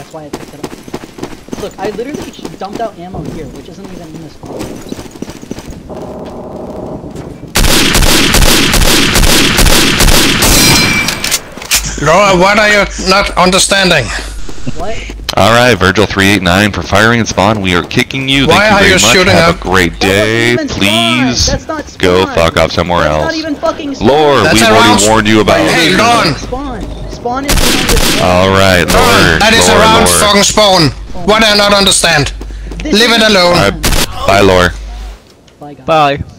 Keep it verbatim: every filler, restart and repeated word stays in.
that's why I picked it up. Look, I literally dumped out ammo here, which isn't even in this spawn. Laura, what are you not understanding? What? Alright, Virgil three eight nine for firing and spawn. We are kicking you. Why Thank you are very you much. shooting Have up? a great day. Please That's not spawn. go fuck off somewhere That's else. not even fucking spawn. Lore, That's we've around already warned you about Hey, it. Lorne! Spawn. Spawn is behind the spawn. Alright, Lore. That is Lore, around Lore. fucking spawn. What do I not understand? This Leave is it alone. spawn. Bye, Lore. Bye, guys. Bye.